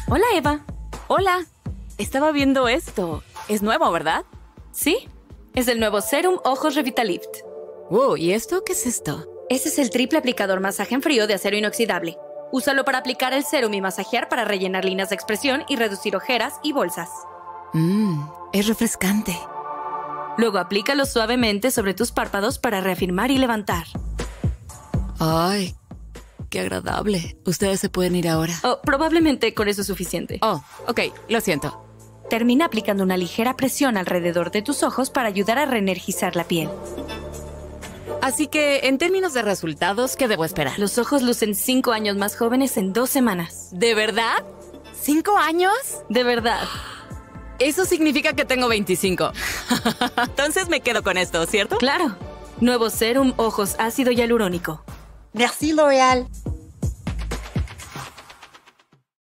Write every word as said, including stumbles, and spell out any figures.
Hola, Eva. Hola. Estaba viendo esto. Es nuevo, ¿verdad? Sí. Es el nuevo Serum Ojos Revitalift. Uh, ¿y esto qué es esto? Ese es el triple aplicador masaje en frío de acero inoxidable. Úsalo para aplicar el serum y masajear para rellenar líneas de expresión y reducir ojeras y bolsas. Mmm, es refrescante. Luego aplícalo suavemente sobre tus párpados para reafirmar y levantar. Ay, qué agradable. Ustedes se pueden ir ahora. Oh, probablemente con eso es suficiente. Oh, ok, lo siento. Termina aplicando una ligera presión alrededor de tus ojos para ayudar a reenergizar la piel. Así que, en términos de resultados, ¿qué debo esperar? Los ojos lucen cinco años más jóvenes en dos semanas. ¿De verdad? ¿Cinco años? De verdad. Eso significa que tengo veinticinco. Entonces me quedo con esto, ¿cierto? Claro. Nuevo Serum Ojos Ácido Hialurónico. Merci, L'Oréal.